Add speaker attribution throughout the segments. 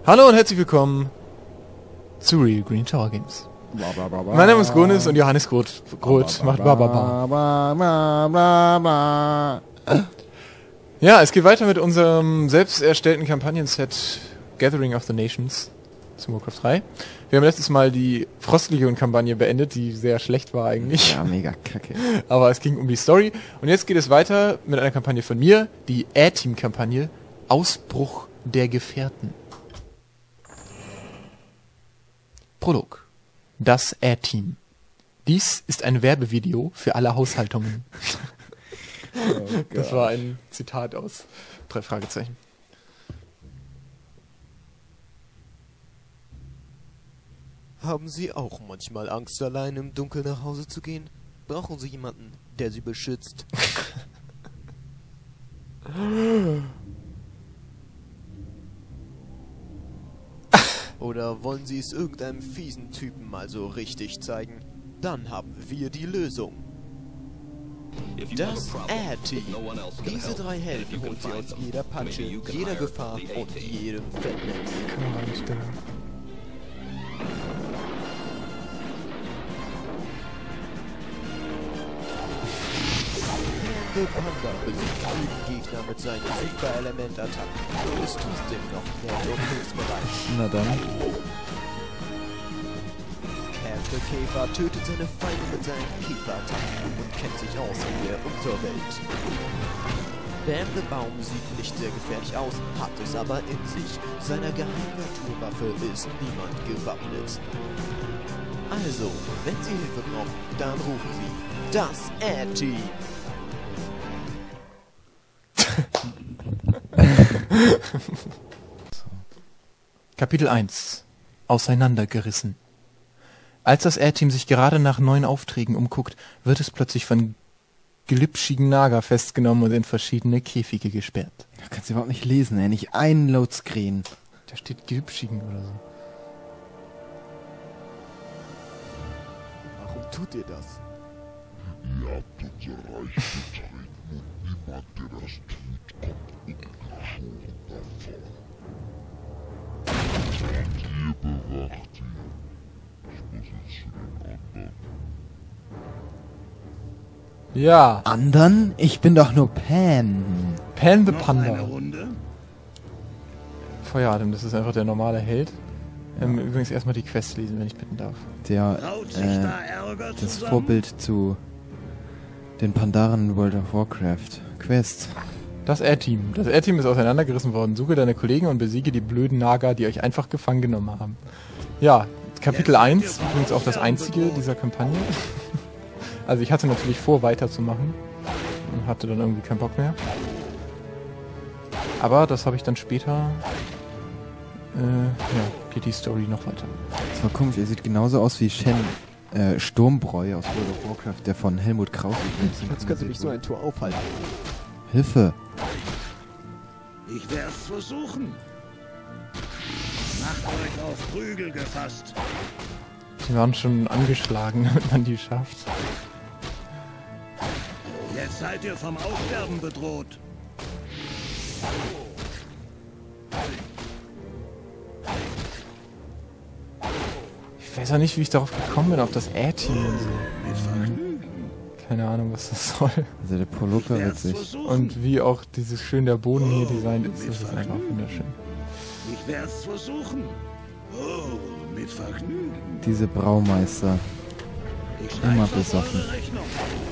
Speaker 1: Hallo und herzlich willkommen zu Real Green Tower Games. Mein Name ist Gonis und Johannes Groth macht Bababa. Ja, es geht weiter mit unserem selbst erstellten Kampagnenset Gathering of the Nations zu Warcraft 3. Wir haben letztes Mal die Frostlegion-Kampagne beendet, die sehr schlecht war eigentlich.
Speaker 2: Ja, mega kacke.
Speaker 1: Aber es ging um die Story. Und jetzt geht es weiter mit einer Kampagne von mir, die A-Team-Kampagne Ausbruch der Gefährten. Prolog. Das A-Team. Dies ist ein Werbevideo für alle Haushaltungen. Oh, das war ein Zitat aus 3 Fragezeichen.
Speaker 3: Haben Sie auch manchmal Angst, allein im Dunkeln nach Hause zu gehen? Brauchen Sie jemanden, der Sie beschützt? Oder wollen Sie es irgendeinem fiesen Typen mal so richtig zeigen? Dann haben wir die Lösung. Das A-Team. Diese 3 Helden holt Sie aus jeder Patsche, jeder Gefahr und jedem Fettnetz. Der Panda besiegt jeden Gegner mit seinen Super-Element-Attacken und ist trotzdem noch nett und hilfsbereit.
Speaker 2: Na dann.
Speaker 3: Der Käfer tötet seine Feinde mit seinen Käferattacken und kennt sich aus in der Unterwelt. Bam the Baum sieht nicht sehr gefährlich aus, hat es aber in sich. Seiner geheimen Naturwaffe ist niemand gewappnet. Also, wenn Sie Hilfe brauchen, dann rufen Sie das A-Team.
Speaker 1: Kapitel 1. Auseinandergerissen. Als das A-Team sich gerade nach neuen Aufträgen umguckt, wird es plötzlich von glitschigen Naga festgenommen und in verschiedene Käfige gesperrt.
Speaker 2: Du kannst überhaupt nicht lesen, ey. Nicht ein Loadscreen.
Speaker 1: Da steht glitschigen oder so.
Speaker 3: Warum tut ihr das?
Speaker 4: Ihr habt unser Reich betreten und niemand, der das tut, kommt ungeschoren davon. Und ihr bewacht ihn. Ich muss jetzt zu den anderen.
Speaker 1: Ja,
Speaker 2: Anderen? Ich bin doch nur Pan.
Speaker 1: Pan the
Speaker 5: Noch
Speaker 1: Panda.
Speaker 5: eine Runde?
Speaker 1: Feueratem, das ist einfach der normale Held. Übrigens erstmal die Quest lesen, wenn ich bitten darf.
Speaker 5: Traut sich da Ärger
Speaker 2: Das
Speaker 5: zusammen?
Speaker 2: Vorbild zu den Pandaren in World of Warcraft. Quest.
Speaker 1: Das A-Team. Das A-Team ist auseinandergerissen worden. Suche deine Kollegen und besiege die blöden Naga, die euch einfach gefangen genommen haben. Ja, Kapitel 1, übrigens auch das einzige dieser Kampagne. Also ich hatte natürlich vor, weiterzumachen. Und hatte dann irgendwie keinen Bock mehr. Aber das habe ich dann später... ja, geht die Story noch weiter.
Speaker 2: Das war komisch, er sieht genauso aus wie Shen Sturmbräu aus World of Warcraft, der von Helmut Kraus
Speaker 3: Jetzt könnte mich so ein Tor aufhalten.
Speaker 2: Hilfe!
Speaker 5: Ich werd's versuchen. Macht euch auf Prügel gefasst.
Speaker 1: Die waren schon angeschlagen, damit man die schafft.
Speaker 5: Jetzt seid ihr vom Aussterben bedroht.
Speaker 1: Ich weiß auch nicht, wie ich darauf gekommen bin, auf das A-Team und so.
Speaker 5: Mit Vergnügen.
Speaker 1: Keine Ahnung, was das soll.
Speaker 2: Also der Prolog war
Speaker 5: Werd's
Speaker 2: witzig.
Speaker 5: versuchen.
Speaker 1: Und wie auch dieses schön der Boden hier designt ist, das ist einfach wunderschön.
Speaker 5: Ich werd's versuchen. Oh, mit Vergnügen.
Speaker 2: Diese Braumeister.
Speaker 5: Ich
Speaker 2: Immer
Speaker 5: schreibe sofort
Speaker 2: besoffen.
Speaker 5: eine Rechnung.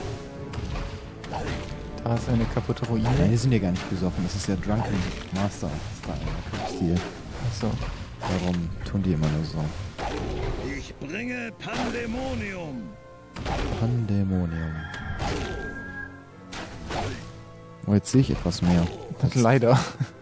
Speaker 1: Da ist eine kaputte
Speaker 2: Nein, die
Speaker 1: Ruine.
Speaker 2: sind ja gar nicht besoffen. Das ist ja Drunken Master Style.
Speaker 1: Achso.
Speaker 2: Warum tun die immer nur so?
Speaker 5: Ich bringe Pandemonium.
Speaker 2: Pandemonium. Oh, jetzt sehe ich etwas mehr.
Speaker 1: Leider.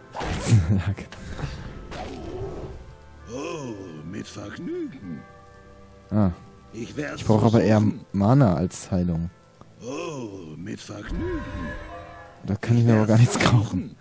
Speaker 5: Oh, mit Vergnügen.
Speaker 2: Ah,
Speaker 5: Ich werd's
Speaker 2: ich brauche aber eher
Speaker 5: versuchen.
Speaker 2: Mana als Heilung.
Speaker 5: Oh, mit Vergnügen.
Speaker 2: Da kann ich mir aber gar nichts
Speaker 5: werd's
Speaker 2: kaufen.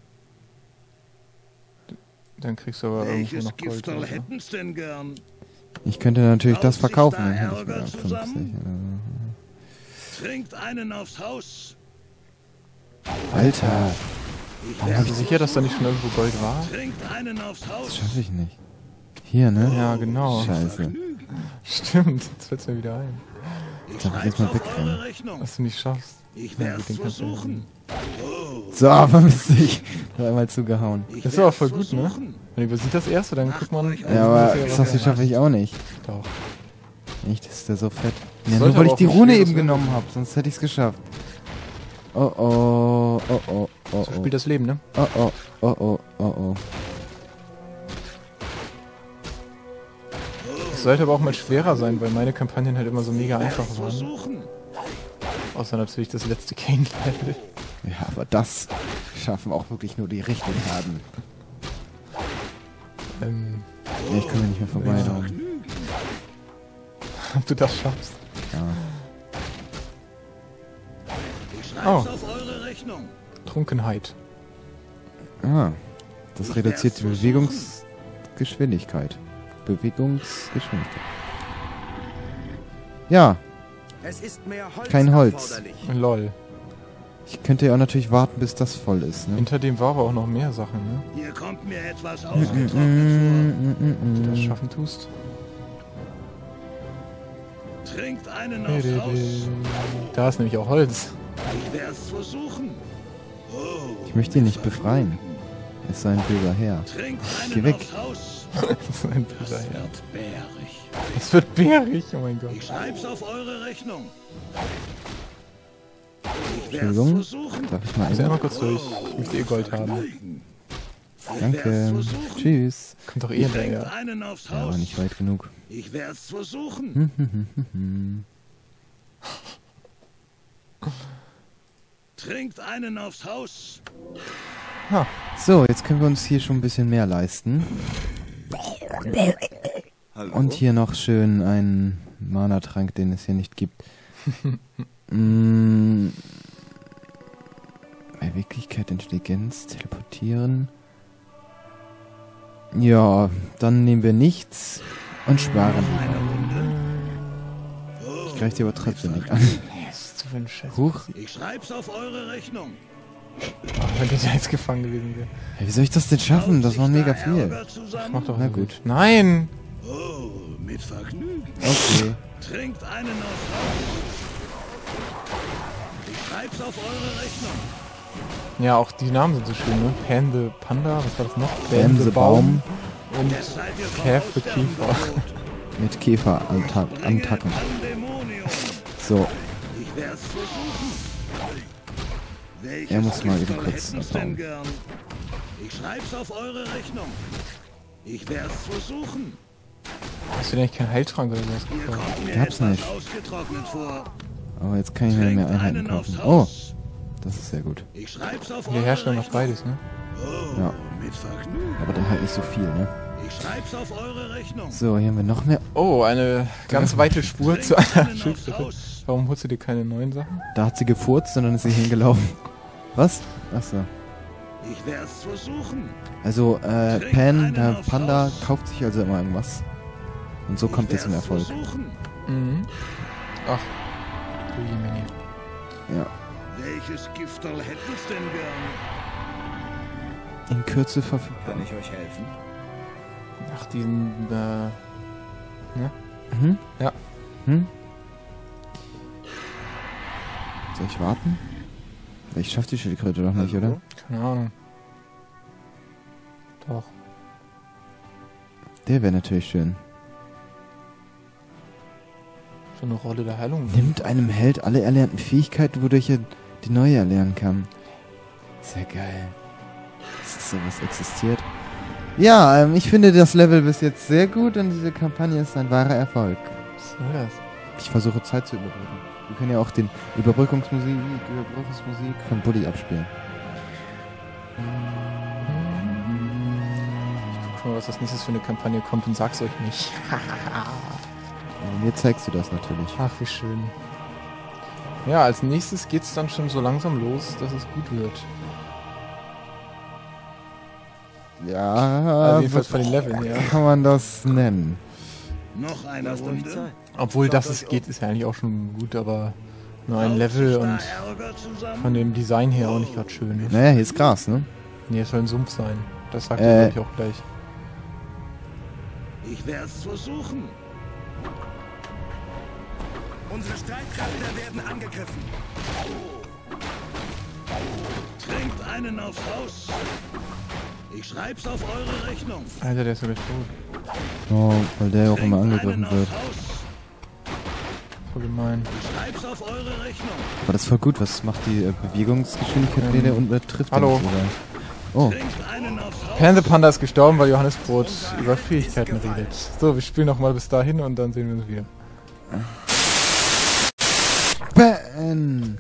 Speaker 1: Dann kriegst du aber irgendwo
Speaker 5: Welches
Speaker 1: noch Gold.
Speaker 5: Gifterl
Speaker 1: Oder so.
Speaker 5: hätten's denn gern?
Speaker 2: Ich könnte natürlich das
Speaker 5: Traut sich
Speaker 2: verkaufen.
Speaker 5: da
Speaker 2: Dann hätte ich
Speaker 5: Ärger
Speaker 2: wieder 50.
Speaker 5: zusammen? Trinkt einen aufs Haus.
Speaker 2: Alter,
Speaker 1: Bist du sicher, dass da nicht schon irgendwo Gold war?
Speaker 5: Trinkt einen aufs
Speaker 2: Das
Speaker 5: Haus.
Speaker 2: schaffe ich nicht. Hier, ne?
Speaker 1: Ja, genau.
Speaker 2: Scheiße.
Speaker 1: Stimmt, jetzt fällt's mir wieder ein.
Speaker 5: Ich
Speaker 2: Darf ich jetzt
Speaker 5: schreib's
Speaker 2: mal
Speaker 5: auf
Speaker 2: wegrennen?
Speaker 5: eure Rechnung.
Speaker 1: Was du nicht schaffst.
Speaker 5: Ich
Speaker 1: Ja,
Speaker 5: werd's
Speaker 1: gut, den kannst du
Speaker 5: versuchen.
Speaker 2: So, aber Mist, ich hab einmal zugehauen.
Speaker 5: Ich
Speaker 1: Das ist aber
Speaker 5: werd's
Speaker 1: voll gut, ne?
Speaker 5: versuchen.
Speaker 1: Man übersieht das erste, dann guckt man...
Speaker 2: Ja, aber das schaffe ich auch nicht.
Speaker 1: Doch.
Speaker 2: Nicht, ist der so fett.
Speaker 1: Das
Speaker 2: Ja,
Speaker 1: sollte
Speaker 2: nur weil
Speaker 1: aber
Speaker 2: ich
Speaker 1: auch
Speaker 2: die
Speaker 1: ein
Speaker 2: Rune
Speaker 1: schweres
Speaker 2: eben
Speaker 1: Level
Speaker 2: genommen
Speaker 1: sein.
Speaker 2: habe, sonst hätte ich es geschafft. Oh oh, oh oh, oh
Speaker 1: So
Speaker 2: oh.
Speaker 1: spielt das Leben, ne?
Speaker 2: Oh oh, oh oh, oh oh.
Speaker 1: Es sollte aber auch mal schwerer sein, weil meine Kampagnen halt immer so mega einfach
Speaker 5: Werd's
Speaker 1: waren.
Speaker 5: versuchen.
Speaker 1: Außer natürlich das letzte Kane-Level.
Speaker 2: Ja, aber das schaffen auch wirklich nur die richtig harten. Ja, ich kann ja nicht mehr vorbeilaufen.
Speaker 1: Ob du das schaffst.
Speaker 2: Ja.
Speaker 5: Ich schreib's
Speaker 1: Oh.
Speaker 5: auf eure Rechnung.
Speaker 1: Trunkenheit.
Speaker 2: Ah, das reduziert die Bewegungsgeschwindigkeit. Bewegungsgeschwindigkeit. Ja,
Speaker 3: Es ist mehr Holz
Speaker 2: Kein Holz.
Speaker 3: erforderlich.
Speaker 1: Lol.
Speaker 2: ich könnte ja auch natürlich warten, bis das voll ist. Ne?
Speaker 1: Hinter dem war aber auch noch mehr Sachen, ne?
Speaker 5: Hier kommt mir etwas
Speaker 2: Mm,
Speaker 5: ausgetrocknet
Speaker 1: Die du das
Speaker 2: mm.
Speaker 1: schaffen tust.
Speaker 5: vor. Trinkt einen aufs Haus.
Speaker 1: Da ist nämlich auch Holz.
Speaker 5: Ich werd's versuchen. Oh,
Speaker 2: Ich möchte ihn nicht befreien. Es ist ein böser Herr.
Speaker 5: trinkt
Speaker 2: Geh
Speaker 5: einen
Speaker 2: weg.
Speaker 5: aufs Haus.
Speaker 1: Das ist ein böser
Speaker 5: Das
Speaker 1: Herr.
Speaker 5: wird bärig.
Speaker 1: Das wird bärig, oh mein Gott.
Speaker 5: Ich schreib's auf eure Rechnung. Ich werd's
Speaker 2: Entschuldigung,
Speaker 5: versuchen.
Speaker 2: darf ich mal
Speaker 1: Muss ja
Speaker 2: einmal?
Speaker 1: mal kurz durch. Ich möchte eh Gold haben.
Speaker 2: Danke. Tschüss.
Speaker 1: Kommt doch eh
Speaker 5: Trinkt
Speaker 1: hinterher.
Speaker 5: einen aufs
Speaker 2: Ja, aber
Speaker 5: Haus.
Speaker 2: nicht weit genug.
Speaker 5: Ich werd's versuchen. Trinkt einen aufs Haus.
Speaker 2: So, jetzt können wir uns hier schon ein bisschen mehr leisten. Und hier noch schön einen Mana-Trank, den es hier nicht gibt. Beweglichkeit, Intelligenz, Teleportieren. Ja, dann nehmen wir nichts und sparen lieber. Ich greife die aber trotzdem nicht an.
Speaker 1: Was ist das für ein Scheiß?
Speaker 2: Huch,
Speaker 5: Ich schreib's auf eure Rechnung.
Speaker 1: Wenn der jetzt gefangen gewesen wäre.
Speaker 2: hey, wie soll ich das denn schaffen? Das war mega viel.
Speaker 5: Ärger zusammen?
Speaker 1: Mach doch
Speaker 2: Na
Speaker 1: so
Speaker 2: gut.
Speaker 1: gut. Nein!
Speaker 5: Oh, mit Vergnügen.
Speaker 2: Okay.
Speaker 5: Trinkt einen aufs Haus. Ich schreib's auf eure Rechnung.
Speaker 1: Ja, auch die Namen sind so schön, ne? Pan the Panda, was war das noch?
Speaker 2: Bam the Baum
Speaker 1: und
Speaker 5: Jetzt seid ihr vom
Speaker 1: Calf the
Speaker 5: Aussterben
Speaker 1: Kiefer.
Speaker 5: bedroht.
Speaker 2: mit Käfer-Attacken.
Speaker 5: Pandemonium.
Speaker 2: So,
Speaker 5: Ich werd's versuchen. Welches
Speaker 2: Er muss mal eben
Speaker 5: Giftol
Speaker 2: kurz
Speaker 5: hätten's denn
Speaker 2: abbauen.
Speaker 5: gern? Ich schreib's auf eure Rechnung. Ich werd's versuchen.
Speaker 1: Hast du denn eigentlich keinen Heiltrank oder was?
Speaker 5: Hier kommt mir
Speaker 2: Gab's
Speaker 5: etwas
Speaker 2: nicht.
Speaker 5: ausgetrocknet vor.
Speaker 2: aber jetzt kann ich mir
Speaker 5: Trinkt
Speaker 2: mehr Einheiten
Speaker 5: einen aufs
Speaker 2: kaufen. Oh,
Speaker 5: Haus.
Speaker 2: das ist sehr gut.
Speaker 5: Ich schreib's auf
Speaker 1: Der
Speaker 5: eure
Speaker 1: Hersteller macht
Speaker 5: Rechnung.
Speaker 1: beides, ne?
Speaker 5: Oh,
Speaker 2: Ja.
Speaker 5: mit Vergnügen.
Speaker 2: Aber dann halt nicht so viel, ne?
Speaker 5: Ich schreib's auf eure Rechnung.
Speaker 2: So, hier haben wir noch mehr.
Speaker 1: Oh, eine ganz weite Spur zu einer
Speaker 5: einen aufs
Speaker 1: Schildkröte.
Speaker 5: Haus.
Speaker 1: Warum holst du dir keine neuen Sachen?
Speaker 2: Da hat sie gefurzt und dann ist sie hingelaufen. Was? Achso.
Speaker 5: Ich werd's versuchen.
Speaker 2: Also, Pan, der Panda, kauft sich also immer irgendwas. Und so kommt er
Speaker 5: Ich
Speaker 2: zum
Speaker 5: werd's
Speaker 2: Erfolg.
Speaker 5: versuchen.
Speaker 1: Mhm. Ach. Du Jemini.
Speaker 2: Ja.
Speaker 5: Welches Giftol hätten's denn gern?
Speaker 2: In Kürze verfügbar.
Speaker 3: Kann ich euch helfen?
Speaker 1: Ach, diesen,
Speaker 2: Mhm.
Speaker 1: Ja.
Speaker 2: Hm? Soll ich warten? Ich schaff die Schildkröte doch nicht, oder?
Speaker 1: keine Ahnung. Doch.
Speaker 2: Der wäre natürlich schön.
Speaker 1: So eine Rolle der Heilung.
Speaker 2: Nimmt einem Held alle erlernten Fähigkeiten, wodurch er die neue erlernen kann. Sehr geil. Dass sowas existiert. Ja, ich finde das Level bis jetzt sehr gut und diese Kampagne ist ein wahrer Erfolg.
Speaker 1: Was soll das?
Speaker 2: Ich versuche Zeit zu überbrücken. Wir können ja auch den Überbrückungsmusik von Bully abspielen.
Speaker 1: Ich guck mal, was als nächstes für eine Kampagne kommt und sag's euch nicht.
Speaker 2: Mir zeigst du das natürlich.
Speaker 1: Ach, wie schön. Ja, als nächstes geht's dann schon so langsam los, dass es gut wird.
Speaker 2: Ja,
Speaker 1: Also jedenfalls von den Leveln her.
Speaker 2: kann man das nennen.
Speaker 5: Noch eine
Speaker 3: Lasst euch
Speaker 5: Runde.
Speaker 3: Zeit.
Speaker 1: Obwohl das es geht, ist ja eigentlich auch schon gut, aber Nur ein Level und von dem Design her auch nicht gerade schön. Ne?
Speaker 2: Naja, hier ist Gras, ne?
Speaker 1: Nee, es soll ein Sumpf sein. Das sagt er, glaub ich, auch gleich.
Speaker 5: Ich werde es versuchen.
Speaker 6: Unsere Streitkräfte werden angegriffen.
Speaker 5: Trinkt einen aufs Haus. Ich schreib's auf eure Rechnung.
Speaker 1: Alter, der ist sogar tot.
Speaker 2: Oh, weil der auch immer
Speaker 5: Trinkt
Speaker 2: angegriffen
Speaker 5: einen
Speaker 2: wird.
Speaker 5: aufs Haus.
Speaker 1: Voll gemein.
Speaker 5: Ich schreib's auf eure Rechnung.
Speaker 2: Aber das ist voll gut. Was macht die Bewegungsgeschwindigkeit wieder und trifft
Speaker 1: Hallo.
Speaker 2: den nicht sogar? Oh,
Speaker 5: Trinkt einen aufs Haus.
Speaker 1: Panzerpanda ist gestorben, weil Johannes Brot über Fähigkeiten redet. So, wir spielen nochmal bis dahin und dann sehen wir uns wieder.
Speaker 2: Ben!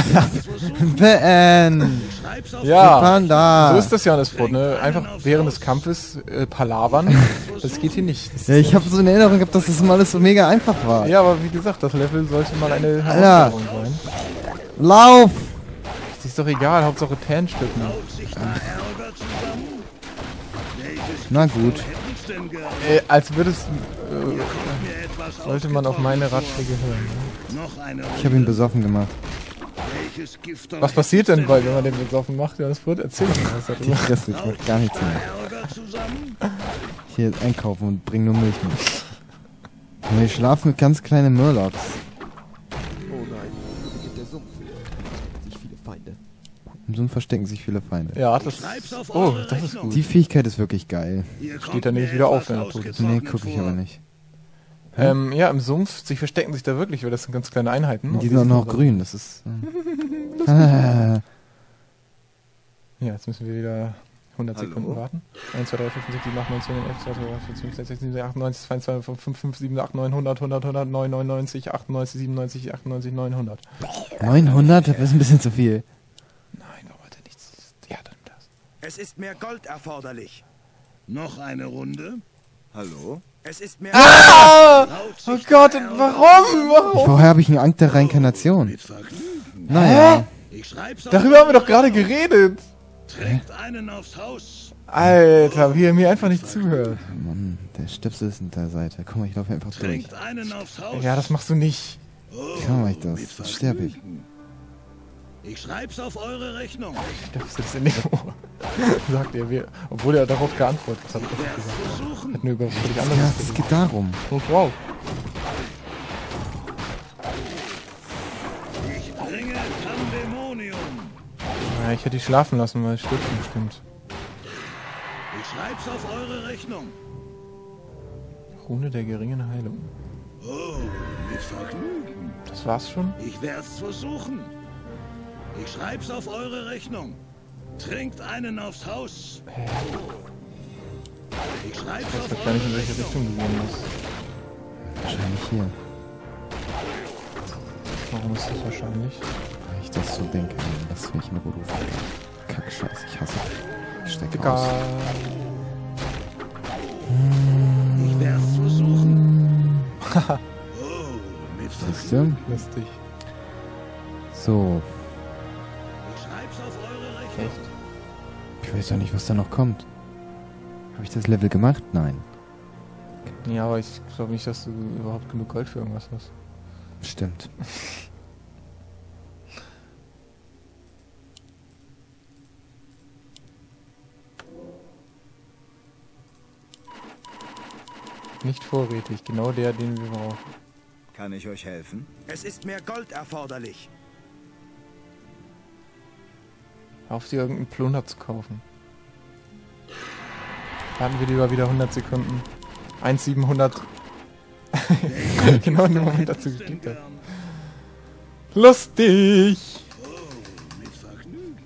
Speaker 2: Ben!
Speaker 5: Ich schreib's auf
Speaker 1: Ja,
Speaker 2: Panda!
Speaker 1: so ist das Johannes Brot, ne? Einfach während des Kampfes palavern. Das geht hier nicht. Das
Speaker 2: Ja, ich habe so eine Erinnerung gehabt, dass das mal alles so mega einfach war.
Speaker 1: ja, aber wie gesagt, das Level sollte mal eine
Speaker 2: Alter.
Speaker 1: Herausforderung sein.
Speaker 2: Lauf!
Speaker 1: Das ist doch egal, Hauptsache Pan stirbt nicht.
Speaker 5: Baut sich da Ärger zusammen? Welches
Speaker 2: Na gut.
Speaker 5: hätten's denn gern?
Speaker 1: Als würdest
Speaker 5: Mir etwas
Speaker 1: sollte man auf meine
Speaker 5: Ausgetrocknetes
Speaker 1: Ratschläge hören. Ne?
Speaker 5: vor. Noch eine
Speaker 2: Ich habe ihn besoffen gemacht.
Speaker 5: Welches Gift
Speaker 1: Was passiert denn, wenn man den besoffen macht? Johannes Brot, erzähl mir was
Speaker 2: Ich
Speaker 1: darüber.
Speaker 2: fresse, ich mach gar nichts mehr.
Speaker 5: Ärger zusammen?
Speaker 2: Hier einkaufen und bring nur Milch mit. Und wir schlafen mit ganz kleinen Murlocs.
Speaker 3: Oh nein, hier beginnt der Sumpf. Sich viele Feinde.
Speaker 2: Im Sumpf verstecken sich viele Feinde.
Speaker 1: Ja, das
Speaker 5: Schreib's auf
Speaker 1: oh,
Speaker 5: eure
Speaker 1: das ist
Speaker 5: Rechnung.
Speaker 1: gut.
Speaker 2: Die Fähigkeit ist wirklich geil.
Speaker 5: Hier
Speaker 1: Steht
Speaker 5: kommt
Speaker 1: da
Speaker 5: mir
Speaker 1: nämlich wieder auf,
Speaker 5: etwas
Speaker 1: wenn er tot ist.
Speaker 2: Nee,
Speaker 5: ausgetrocknet
Speaker 2: gucke ich
Speaker 5: vor.
Speaker 2: aber nicht.
Speaker 1: Ja, im Sumpf, sie verstecken sich da wirklich, weil das sind ganz kleine Einheiten.
Speaker 2: Die
Speaker 1: Und
Speaker 2: sind auch noch grün, das ist... Ah.
Speaker 1: Ja, jetzt müssen wir wieder 100
Speaker 6: Hallo?
Speaker 1: Sekunden warten. 1, 2, 3, 4, 5, 6, 7, 8, 9, 10, 11, 12, 13, 14, 15, 16, 17, 18, 19, 20, 22, 5, 5, 7, 8, 9, 100, 100, 100, 9, 99, 98, 97, 98, 900.
Speaker 2: 900? Das ist ein bisschen zu viel.
Speaker 1: Nein, warum hat er nichts? Ja, dann das.
Speaker 6: Es ist mehr Gold erforderlich.
Speaker 5: Noch eine Runde?
Speaker 6: Hallo? Es ist mehr
Speaker 1: Ah!
Speaker 5: Baut
Speaker 1: Oh
Speaker 5: sich
Speaker 1: Gott,
Speaker 5: da Ärger
Speaker 1: warum? Warum?
Speaker 2: Vorher habe ich einen Akt der Reinkarnation.
Speaker 5: mit Vergnügen?
Speaker 2: Naja.
Speaker 5: Ich schreib's auf
Speaker 1: Darüber haben wir doch gerade geredet.
Speaker 5: Trinkt einen aufs Haus.
Speaker 1: Alter, wie er mir einfach nicht zuhört.
Speaker 2: Mann, der Stöpsel ist hinter der Seite. Guck mal, ich laufe einfach durch.
Speaker 5: Trinkt einen aufs Haus.
Speaker 1: Ja, das machst du nicht.
Speaker 2: Kann mach ich
Speaker 5: mit
Speaker 2: das. Jetzt sterbe ich.
Speaker 5: Vergnügen. Ich schreib's auf eure Rechnung.
Speaker 1: Das ist in dem Ohr. Sagt er, obwohl er darauf geantwortet hat.
Speaker 5: Ich werd's versuchen.
Speaker 1: Hat nur über völlig
Speaker 2: Ja,
Speaker 1: anderes
Speaker 2: es geht darum.
Speaker 1: Oh, wow.
Speaker 5: Ich bringe Pandemonium.
Speaker 1: Ja, ich hätte die schlafen lassen, weil es stirbt bestimmt.
Speaker 5: Ich schreib's auf eure Rechnung.
Speaker 1: Rune der geringen Heilung.
Speaker 5: Oh, mit Vergnügen.
Speaker 1: Das war's schon?
Speaker 5: Ich werd's versuchen. Ich schreib's auf eure Rechnung. Trinkt einen aufs Haus. Ich schreib's
Speaker 1: Ich
Speaker 5: auf
Speaker 1: weiß gar nicht, in
Speaker 5: eure
Speaker 1: welche
Speaker 5: Rechnung.
Speaker 1: Richtung du gehen musst.
Speaker 2: Wahrscheinlich hier.
Speaker 1: Warum ist das wahrscheinlich?
Speaker 2: Weil ich das so denke. Lass mich in Ruhe. Kackscheiß, ich hasse. Ich steig aus.
Speaker 1: Digga.
Speaker 5: Ich werd's versuchen. Oh, mit
Speaker 2: Siehst
Speaker 5: Vergnügen.
Speaker 2: du?
Speaker 1: Lustig.
Speaker 2: So.
Speaker 5: Ich schreib's auf eure Rechnung.
Speaker 1: Echt?
Speaker 2: Ich weiß doch nicht, was da noch kommt. Habe ich das Level gemacht? Nein.
Speaker 1: Ja, aber ich glaube nicht, dass du überhaupt genug Gold für irgendwas hast.
Speaker 2: Stimmt.
Speaker 1: Nicht vorrätig, genau der, den wir brauchen.
Speaker 6: Kann ich euch helfen? Es ist mehr Gold erforderlich.
Speaker 1: Auf dir irgendeinen Plunder zu kaufen. Warten wir lieber wieder 100 Sekunden. 1700. Genau in dem Moment dazu
Speaker 5: Hätten's denn
Speaker 1: geklickt hat.
Speaker 5: gern?
Speaker 1: Lustig!
Speaker 5: Oh, mit Vergnügen.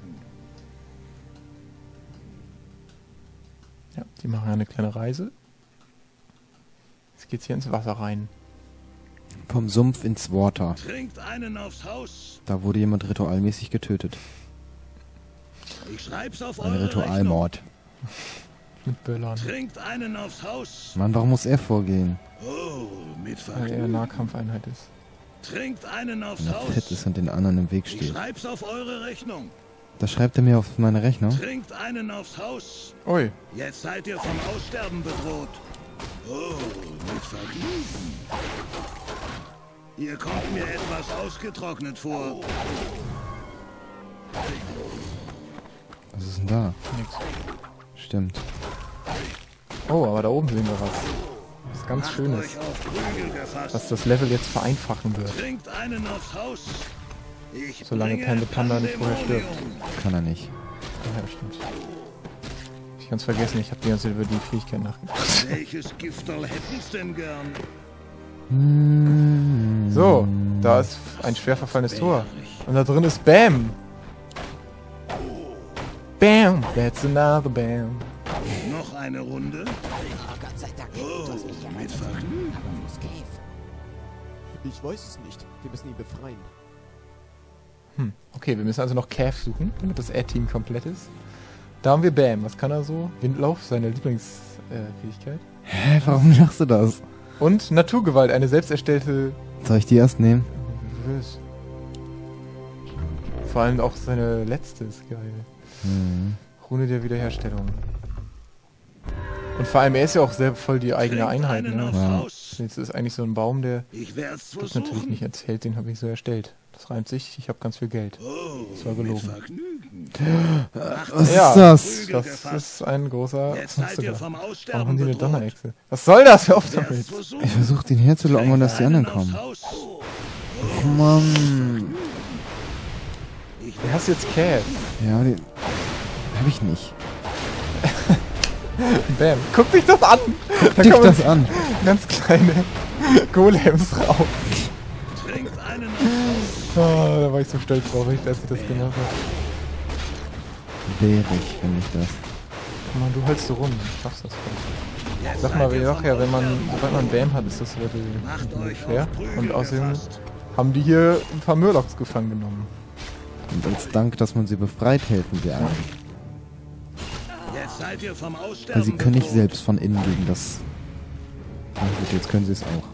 Speaker 1: Ja, die machen eine kleine Reise. Jetzt geht's hier ins Wasser rein.
Speaker 2: Vom Sumpf ins Water.
Speaker 5: Trinkt einen aufs Haus.
Speaker 2: Da wurde jemand ritualmäßig getötet.
Speaker 5: Ich schreib's auf
Speaker 2: Ein
Speaker 5: eure Rechnung.
Speaker 2: Ritualmord.
Speaker 1: Mit Böllern.
Speaker 5: Trinkt einen aufs Haus.
Speaker 2: Mann, warum muss er vorgehen?
Speaker 5: Oh, mit
Speaker 1: Weil er
Speaker 5: Vergnügen.
Speaker 1: Nahkampfeinheit ist.
Speaker 5: Trinkt einen aufs
Speaker 2: Wenn er
Speaker 5: Haus.
Speaker 2: fett ist und den anderen im Weg
Speaker 5: Ich
Speaker 2: steht.
Speaker 5: schreib's auf eure Rechnung.
Speaker 2: Das schreibt er mir auf meine Rechnung.
Speaker 5: Trinkt einen aufs Haus.
Speaker 1: Ui.
Speaker 5: Jetzt seid ihr vom Aussterben bedroht. Oh, mit Vergnügen. Ihr kommt mir etwas ausgetrocknet vor.
Speaker 2: Was ist denn da?
Speaker 1: Nix.
Speaker 2: Stimmt.
Speaker 1: Oh, aber da oben sehen wir was. Was ganz
Speaker 5: Macht
Speaker 1: Schönes.
Speaker 5: euch auf Prügel gefasst.
Speaker 1: Was das Level jetzt vereinfachen wird.
Speaker 5: Trinkt einen aufs Haus. Ich
Speaker 1: Solange
Speaker 5: bringe
Speaker 1: Panda Panda nicht vorher stirbt.
Speaker 5: Pandemonium.
Speaker 2: Kann er nicht.
Speaker 1: Ja, stimmt. Ich ganz vergessen, ich habe die ganze Zeit über die Fähigkeit nachgedacht.
Speaker 5: Welches Gifterl hätten's denn gern?
Speaker 1: So, da ist ein schwer verfallenes Tor. Und da drin ist Bam. Bam, that's another Bam.
Speaker 5: Noch eine Runde?
Speaker 3: Oh, Gott sei Dank, du hast mich
Speaker 5: Mit
Speaker 3: gerettet.
Speaker 5: Vergnügen.
Speaker 3: Aber wo ist Cave? Ich weiß es nicht. Wir müssen ihn befreien.
Speaker 1: Okay, wir müssen also noch Cav suchen, damit das Ad-Team komplett ist. Da haben wir Bam. Was kann er so? Windlauf, seine Lieblingsfähigkeit.
Speaker 2: Hä, warum machst du das?
Speaker 1: Und Naturgewalt, eine selbst erstellte...
Speaker 2: Soll ich die erst nehmen?
Speaker 1: Vor allem auch seine letzte ist geil. Rune der Wiederherstellung. Und vor allem, er ist ja auch sehr voll die eigene
Speaker 5: Trinkt
Speaker 1: Einheit.
Speaker 5: einen
Speaker 1: Ne?
Speaker 5: aufs Haus.
Speaker 1: Jetzt ist eigentlich so ein Baum, der
Speaker 5: Ich werd's
Speaker 1: das natürlich
Speaker 5: versuchen.
Speaker 1: nicht erzählt, den habe ich so erstellt. Das reimt sich, ich habe ganz viel Geld.
Speaker 5: Oh,
Speaker 1: Das war
Speaker 5: mit
Speaker 1: gelogen.
Speaker 5: Vergnügen.
Speaker 2: Was
Speaker 1: Ja,
Speaker 2: ist das?
Speaker 5: Prügel
Speaker 1: Das
Speaker 5: gefasst.
Speaker 1: ist ein großer...
Speaker 5: Jetzt
Speaker 1: Was hast
Speaker 5: seid
Speaker 1: du
Speaker 5: ihr
Speaker 1: da?
Speaker 5: vom
Speaker 1: Warum haben
Speaker 5: Aussterben
Speaker 1: die eine
Speaker 5: bedroht.
Speaker 1: Donnerechse? Was soll das? Hör auf
Speaker 5: Werd's
Speaker 1: damit!
Speaker 5: versuchen.
Speaker 2: Ich versuche den herzulocken und dass die anderen kommen.
Speaker 5: Haus.
Speaker 2: Oh Mann.
Speaker 1: Du hast jetzt Cav.
Speaker 2: Ja, den hab ich nicht.
Speaker 1: Bam. Guck dich das an! Da
Speaker 2: Dich
Speaker 1: kommen
Speaker 2: das an.
Speaker 1: ganz kleine Golems raus.
Speaker 5: Trinkt einen aufs Haus.
Speaker 1: Oh, da war ich so stolz drauf, als ich das gemacht habe.
Speaker 2: Wäre ich, wenn ich das.
Speaker 1: Komm mal, du hältst so rum. Du schaffst das voll.
Speaker 5: Jetzt
Speaker 1: Sag
Speaker 5: seid
Speaker 1: mal,
Speaker 5: ihr
Speaker 1: wie
Speaker 5: vom
Speaker 1: doch ja,
Speaker 5: Aussterben
Speaker 1: sobald man Bam hat, ist das Level
Speaker 5: Macht euch
Speaker 1: schwer.
Speaker 5: auf Prügel
Speaker 1: Und außerdem
Speaker 5: gefasst.
Speaker 1: haben die hier ein paar Murlocs gefangen genommen.
Speaker 2: Und als Dank, dass man sie befreit, helfen wir einem.
Speaker 5: Jetzt seid ihr vom Aussterben
Speaker 2: Weil sie können nicht
Speaker 5: bedroht.
Speaker 2: selbst von innen gegen das... Na gut, jetzt können sie es auch.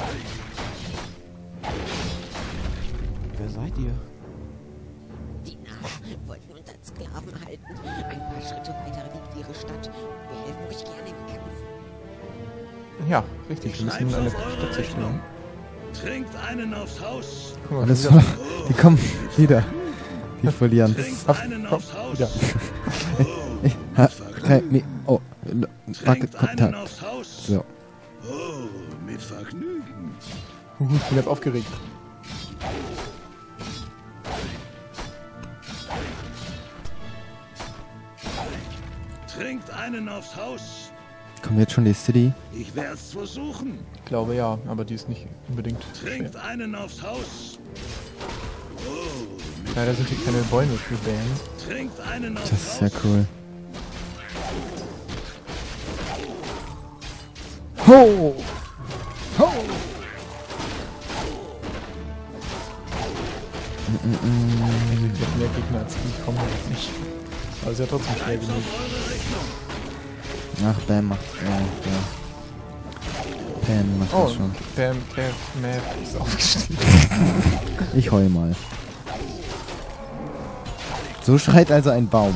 Speaker 3: Wer seid ihr?
Speaker 7: Die Narren wollten uns als Sklaven halten. Ein paar Schritte weiter liegt ihre Stadt. Wir helfen euch gerne im Kampf.
Speaker 1: Ja, richtig. Wir müssen
Speaker 5: Schreibt's
Speaker 1: eine
Speaker 5: auf eure
Speaker 1: Stadt zerstören.
Speaker 5: Rechnung. Trinkt einen aufs Haus.
Speaker 1: Guck mal,
Speaker 2: Alles
Speaker 1: schon wieder-
Speaker 2: voll. Die kommen wieder. Die Folianz.
Speaker 5: Trinkt
Speaker 1: Auf,
Speaker 5: einen
Speaker 1: komm,
Speaker 5: aufs Haus.
Speaker 1: wieder.
Speaker 2: Oh, warte,
Speaker 5: Trinkt einen
Speaker 2: Kontakt.
Speaker 5: aufs Haus.
Speaker 2: So.
Speaker 5: Oh, mit Vergnügen.
Speaker 1: Ich bin jetzt aufgeregt.
Speaker 5: Trinkt einen aufs Haus.
Speaker 2: Kommt jetzt schon die City?
Speaker 5: Ich werd's versuchen.
Speaker 1: Ich glaube ja, aber die ist nicht unbedingt
Speaker 5: Trinkt
Speaker 1: schwer.
Speaker 5: einen aufs Haus. Oh,
Speaker 1: Leider sind hier keine Bäume für Bam.
Speaker 5: trinkt einen aufs
Speaker 2: Das ist
Speaker 5: Haus.
Speaker 2: ja cool. Ho! Ho!
Speaker 1: Ich hab mehr Gegner als die kommen jetzt nicht. Aber ist ja trotzdem schwer
Speaker 5: Schreibt's
Speaker 1: genug.
Speaker 5: auf eure Rechnung.
Speaker 2: Ach, Bam macht. Ja. Pan macht
Speaker 1: Oh,
Speaker 2: das schon.
Speaker 1: Bam, Cav, Mav ist aufgestiegen.
Speaker 2: Ich heul mal. So schreit also ein Baum.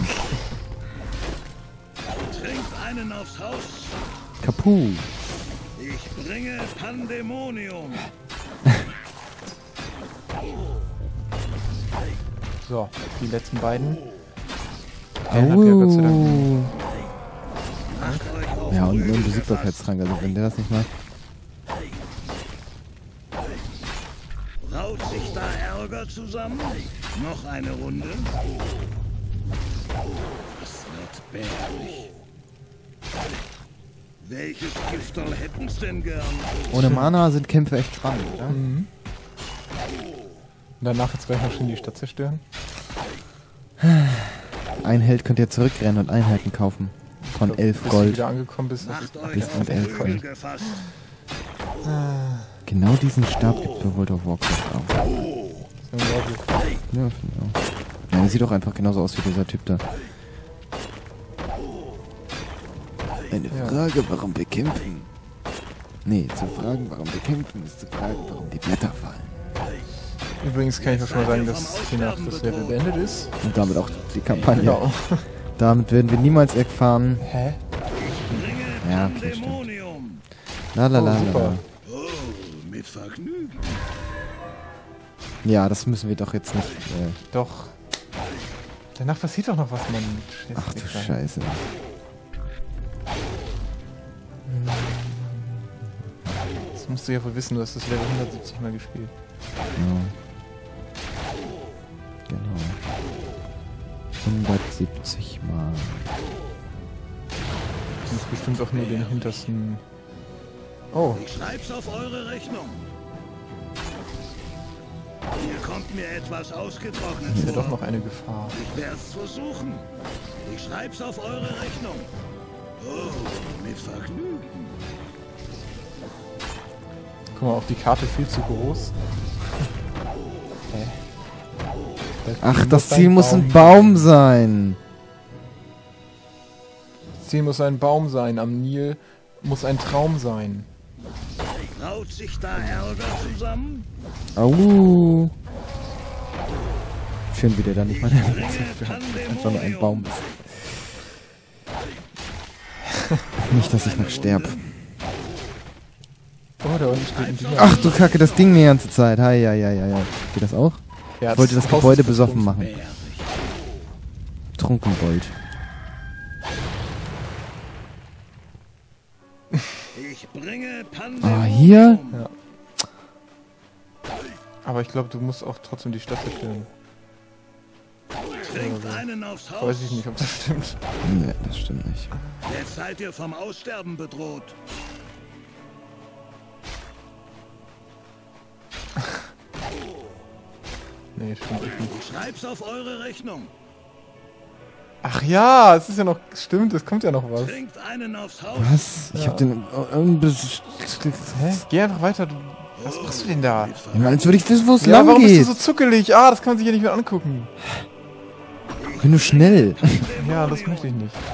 Speaker 5: Trinkt einen aufs Haus.
Speaker 2: Kapu.
Speaker 5: Ich bringe Pandemonium.
Speaker 1: So, die letzten beiden. Den hat ja Gott sei Dank.
Speaker 2: Oh.
Speaker 5: Macht euch auf
Speaker 2: Ja, und nur ein
Speaker 5: Prügel
Speaker 2: Besiegbarkeitstrank. Also wenn der das nicht macht.
Speaker 5: gefasst. Braut sich da Ärger zusammen? Noch eine Runde? Das wird bärlich. Welches Gifterl hätten's denn gern?
Speaker 2: Ohne Mana sind Kämpfe echt spannend, oder?
Speaker 1: Und danach jetzt gleich noch schön die Stadt zerstören.
Speaker 2: Ein Held könnt ihr zurückrennen und Einheiten kaufen. Von 11
Speaker 1: Bis du
Speaker 2: Gold.
Speaker 1: wieder angekommen bist. Das
Speaker 5: Macht
Speaker 1: ist
Speaker 5: euch
Speaker 2: bis
Speaker 5: auf
Speaker 2: mit 11
Speaker 5: Prügel
Speaker 2: Gold.
Speaker 5: gefasst.
Speaker 2: Genau diesen Stab gibt es bei World of Warcraft auch.
Speaker 1: unglaublich.
Speaker 2: Ja, finde ich auch. Ja, der sieht doch einfach genauso aus wie dieser Typ da. Eine
Speaker 1: Ja.
Speaker 2: Frage, warum wir kämpfen. Nee, zu fragen, warum wir kämpfen, ist zu fragen, warum die Blätter fallen.
Speaker 1: Übrigens kann ich auch schon mal sagen, dass hiernach das Level beendet ist.
Speaker 2: Und damit auch die Kampagne.
Speaker 1: Genau.
Speaker 2: Damit werden wir niemals erfahren.
Speaker 1: Hä?
Speaker 5: Bringe
Speaker 2: Ja, okay, stimmt.
Speaker 5: Pandemonium.
Speaker 2: La la
Speaker 1: Oh,
Speaker 2: la la.
Speaker 1: super.
Speaker 5: Oh, mit Vergnügen.
Speaker 2: Ja, das müssen wir doch jetzt nicht...
Speaker 1: Doch. Danach passiert doch noch was, Mann.
Speaker 2: Ach du Scheiße.
Speaker 1: Das musst du ja wohl wissen, du hast das Level 170 Mal gespielt.
Speaker 2: Ja. Genau. 170 Mal.
Speaker 1: Du musst bestimmt auch nur den hintersten... Oh.
Speaker 5: Ich schreib's auf eure Rechnung. Hier kommt mir etwas ausgetrocknet
Speaker 1: Das ist ja
Speaker 5: vor.
Speaker 1: doch noch eine Gefahr.
Speaker 5: Ich werd's versuchen. Ich schreib's auf eure Rechnung. Oh, mit Vergnügen.
Speaker 1: Guck mal, auch die Karte viel zu groß.
Speaker 2: Ach, das Ziel muss ein Baum sein.
Speaker 1: Das Ziel muss ein Baum sein. Am Nil muss ein Traum sein.
Speaker 5: Traut sich da Ärger zusammen?
Speaker 2: Au. Schön, wie der da nicht mal einfach nur ein Baum ist. Nicht, dass ich noch sterb.
Speaker 1: Oh, da unten steht ein Ding.
Speaker 2: Ach du Kacke, das Ding die ganze Zeit. Hi, ja. Geht das auch?
Speaker 1: Ja,
Speaker 2: Ich wollte das
Speaker 1: Haus
Speaker 2: Gebäude
Speaker 1: ist
Speaker 2: besoffen
Speaker 1: betrunken.
Speaker 2: machen. Trunkenbold.
Speaker 5: Ich bringe Pandemonium.
Speaker 2: Ah, hier?
Speaker 1: Ja. Aber ich glaube, du musst auch trotzdem die Stadt zerstören.
Speaker 5: Trinkt einen aufs Haus.
Speaker 1: Weiß ich nicht, ob das stimmt.
Speaker 2: Nee, das stimmt nicht.
Speaker 5: Jetzt seid ihr vom Aussterben bedroht.
Speaker 1: Nee, stimmt echt nicht.
Speaker 5: Ich schreib's auf eure Rechnung.
Speaker 1: Ach ja, es ist ja noch... Stimmt, es kommt ja noch was.
Speaker 5: Trinkt einen aufs Haus.
Speaker 2: Was? Ich hab den...
Speaker 1: Hä? Geh einfach weiter. Du, was machst du denn da?
Speaker 2: Ich meine, als würde ich wissen, wo es
Speaker 1: Ja,
Speaker 2: lang
Speaker 1: warum bist du
Speaker 2: geht.
Speaker 1: so zuckelig? Ah, das kann man sich ja nicht mehr angucken.
Speaker 2: Ich bin nur schnell.
Speaker 1: Ja, das möchte ich nicht.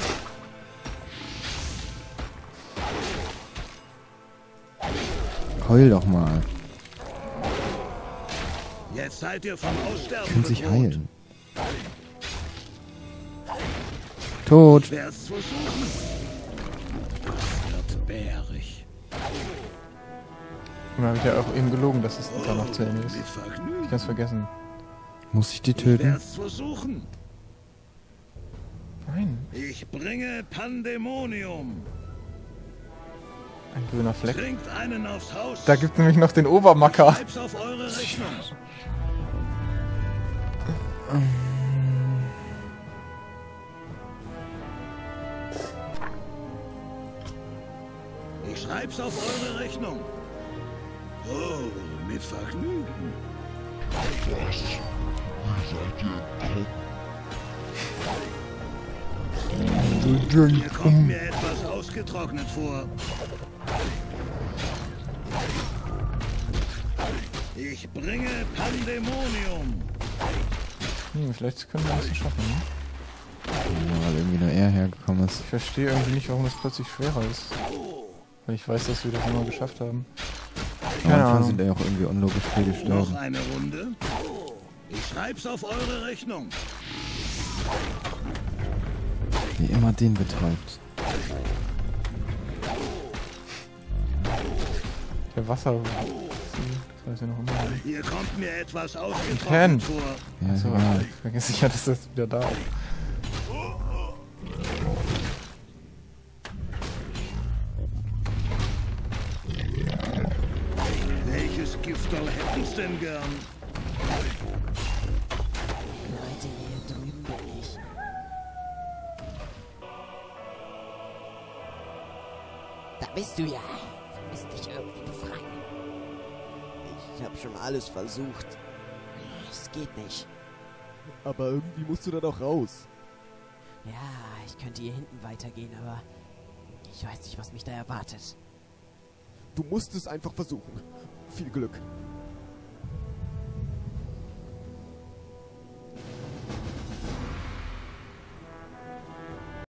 Speaker 2: Heul doch mal.
Speaker 5: Jetzt seid ihr vom Aussterben
Speaker 2: Können sich
Speaker 5: bedroht.
Speaker 2: heilen. Tot.
Speaker 5: Ich werd's versuchen. Das wird bärig.
Speaker 1: Und habe ich ja auch eben gelogen, dass es da noch zu Ende ist.
Speaker 5: Mit Vergnügen.
Speaker 1: Ich hab's vergessen.
Speaker 2: Muss ich die
Speaker 5: Ich
Speaker 2: töten?
Speaker 5: werd's versuchen.
Speaker 1: Nein,
Speaker 5: Ich bringe Pandemonium.
Speaker 1: ein grüner Fleck.
Speaker 5: Trinkt einen aufs Haus.
Speaker 1: Da gibt nämlich noch den Obermacker.
Speaker 5: Schreib's auf eure Rechnung. Ich schreib's auf eure Rechnung. Oh, mit Vergnügen.
Speaker 4: Was? Wie seid ihr entkommen?
Speaker 5: Hier kommt mir etwas ausgetrocknet vor. Ich bringe Pandemonium.
Speaker 1: Vielleicht können wir das schaffen. Ne?
Speaker 2: Ja, weil irgendwie nur er hergekommen ist.
Speaker 1: Ich verstehe irgendwie nicht, warum das plötzlich schwerer ist. Weil ich weiß, dass wir das immer geschafft haben.
Speaker 2: Am
Speaker 1: Keine
Speaker 2: Anfang
Speaker 1: Ahnung.
Speaker 2: sind ja auch irgendwie unlogisch viel
Speaker 5: Noch
Speaker 2: gestorben.
Speaker 5: eine Runde. Ich schreib's auf eure Rechnung.
Speaker 2: Wie immer den betäubt.
Speaker 1: Der Wasser... Das weiß ich noch immer.
Speaker 5: Hier kommt mir etwas
Speaker 1: Ken.
Speaker 5: ausgetrocknet vor.
Speaker 2: Ja,
Speaker 1: So,
Speaker 2: egal.
Speaker 1: vergesse ich ja, dass das wieder da ist.
Speaker 5: Welches Gifterl hätten's denn gern?
Speaker 7: Leute, hier drüben bin ich. Da bist du ja. Du musst dich irgendwie befreien.
Speaker 3: Ich habe schon alles versucht.
Speaker 7: Es geht nicht.
Speaker 8: Aber irgendwie musst du da doch raus.
Speaker 7: Ja, ich könnte hier hinten weitergehen, aber ich weiß nicht, was mich da erwartet.
Speaker 8: Du musst es einfach versuchen. Viel Glück.